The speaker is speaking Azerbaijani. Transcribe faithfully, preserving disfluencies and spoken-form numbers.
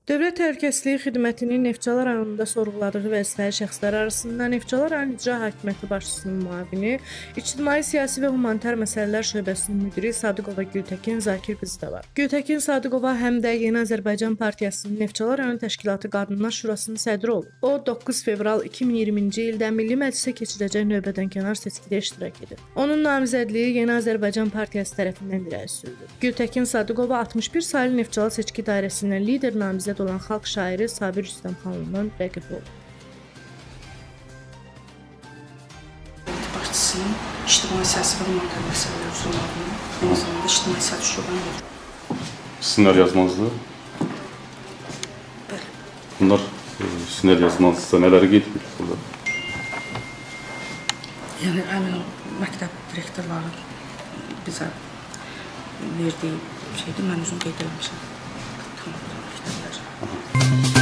Dövlət Təhlükəsizlik Xidmətinin Neftçala rayonunda sorğuladığı vəzifəli şəxslər arasında Neftçala rayon İcra Hakimiyyəti başçısının müavini, İctimai Siyasi və Humanitar Məsələlər şöbəsinin müdiri Sadıqova Gültəkin Zakir qızı da var. Gültəkin Sadıqova həm də Yeni Azərbaycan Partiyasının Neftçala rayon təşkilatı Qadınlar Şurasının sədri olub. O, doqquz fevral iki min iyirminci ildə Milli Məclisə keçiriləcək növbədənkənar seçkidə iştirak edib. Onun namizədliyi Yeni Azərbaycan Partiyası tərəfindən irəli sürülüb. Gültəkin Sadıqova altmış bir saylı Neftçala seçki dairəsindən lider namizəd olan xalq şairi Sabir Rüstəmxanovanın rəqibi olub. Başçısının İctimai Siyasi və Humanitar Məsələlər üzrə aynı zamanda İctimai Siyasi şöbənin verir. Ssenari yazmanızda? Bəli. Bunlar e, ssenari yazmanızda nələri qeyd edilir burada? Yəni, əmin məktəb direktorları bizə verdiyi şeydir, mən özüm qeyd eləmişəm. Tamam, məktəblər.